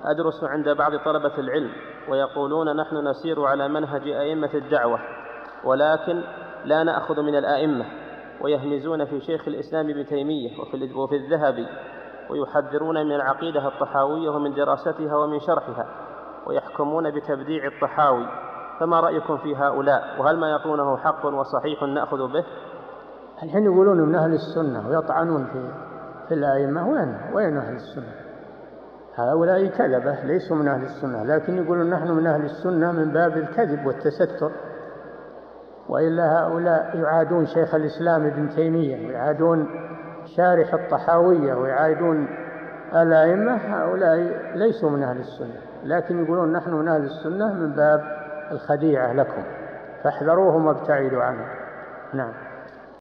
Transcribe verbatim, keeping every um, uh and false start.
أدرس عند بعض طلبة العلم ويقولون نحن نسير على منهج أئمة الدعوة ولكن لا نأخذ من الآئمة، ويهمزون في شيخ الإسلام ابن تيمية وفي الذهبي، ويحذرون من العقيدة الطحاوية ومن دراستها ومن شرحها، ويحكمون بتبديع الطحاوي. فما رأيكم في هؤلاء؟ وهل ما يقولونه حق وصحيح نأخذ به؟ الحين يقولون من أهل السنة ويطعنون في, في الآئمة. وين وين أهل السنة؟ هؤلاء كذبة ليسوا من أهل السنة، لكن يقولون نحن من أهل السنة من باب الكذب والتستر. وإلا هؤلاء يعادون شيخ الإسلام ابن تيمية ويعادون شارح الطحاوية ويعادون الأئمة. هؤلاء ليسوا من أهل السنة، لكن يقولون نحن من أهل السنة من باب الخديعة لكم، فاحذروهم وابتعدوا عنهم. نعم.